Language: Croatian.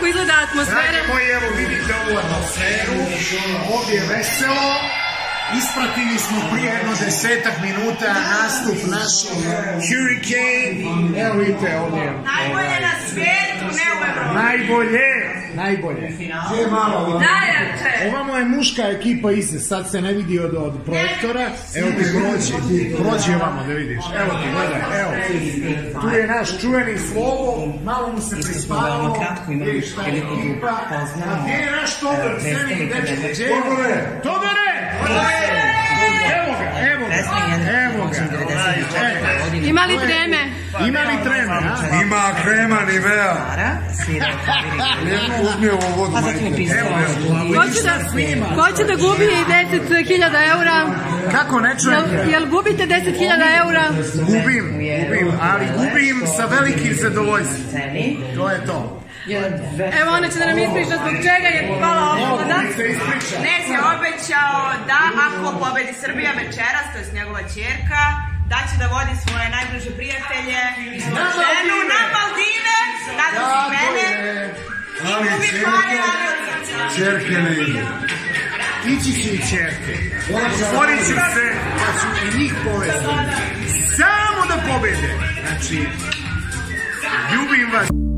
kako izgleda atmosfera. Dragi moji, evo vidite ovu atmosferu, ovdje je veselo. Ispratili smo prije jedno 10-ak minuta nastup našeg Hurricane. Evo vidite ovdje. Najbolje na svijetu, ne u Evropi. Najbolje. Najjače. Ovamo je muška ekipa iza, sad se ne vidi od projektora. Evo ti prođi ovamo da vidiš. Evo ti, gledaj, evo. Tu je naš čuveni Slovo, malo mu se prispavalo. Vidiš šta je ekipa. A gdje je naš Todor? Todore! Evo ga. Ima li treme? Ima krema Nivea. Uzmi ovo vodu. Ko će da gubi 10.000 eura? Kako ne čujem? Jel gubite 10.000 eura? Gubim, ali gubim sa velikim zadovoljstvom. To je to. Evo ona će da nam ispriča zbog čega je pala opklada. Nes je obećao da ako pobedi Srbija večeras, to je njegova ćerka, da će da vodi svoje najbliže prijatelje i svoju ženu na Maldive, tako si mene. I gubi pare, ali Čerke ne ide. Ići će i čerke. Stvorit ću se, pa ću i njih povesti. Samo da pobede. Znači, ljubim vas.